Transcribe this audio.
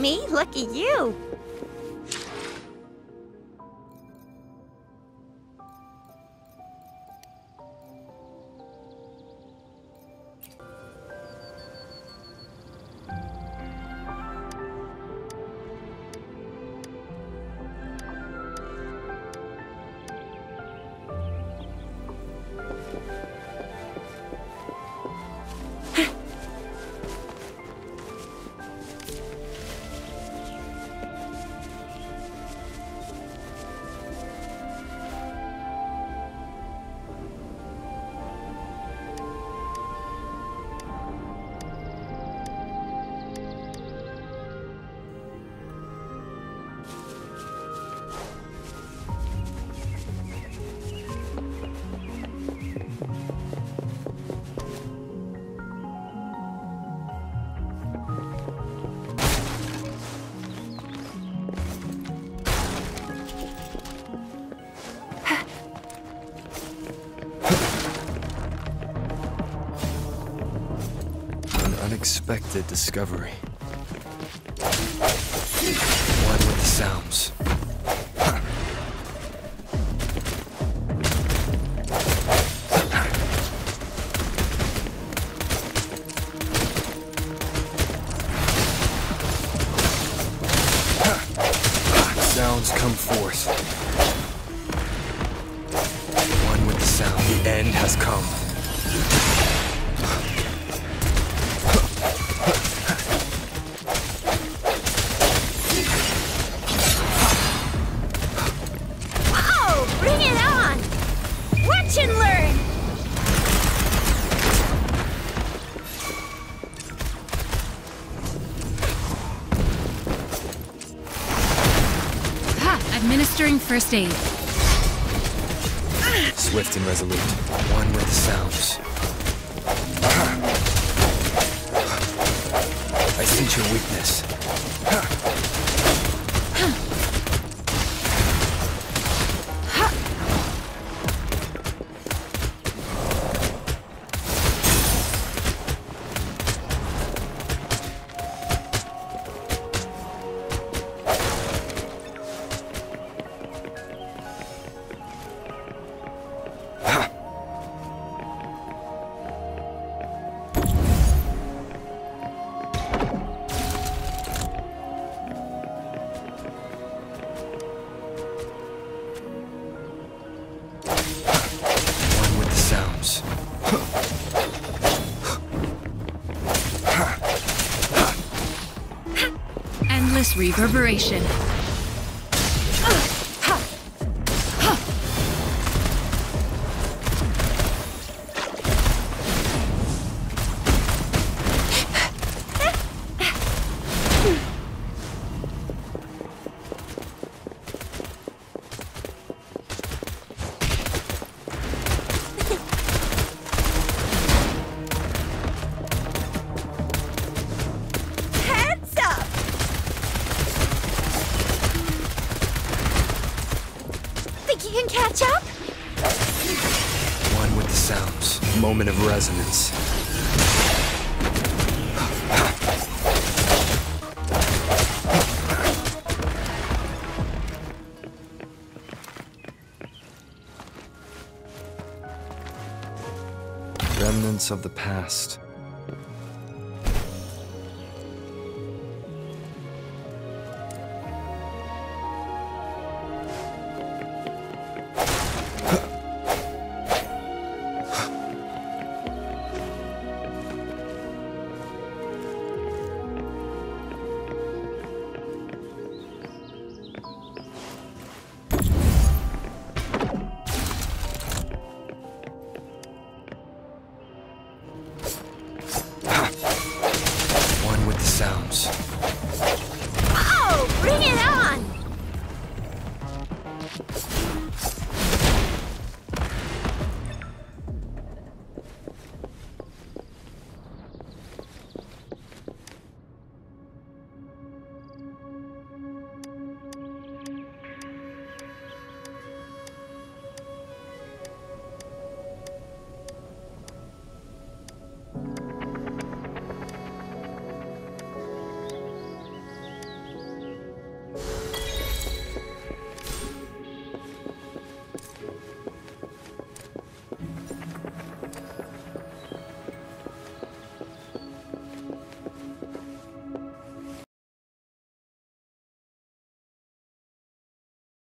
me? Look at you. Unexpected discovery. One with the sounds. Sounds come forth. One with the sound. The end has come. Bring it on! Watch and learn! Administering first aid. Swift and resolute. One with the sounds. I sense your weakness. Endless reverberation. You can catch up? One with the sounds. Moment of resonance. Remnants of the past.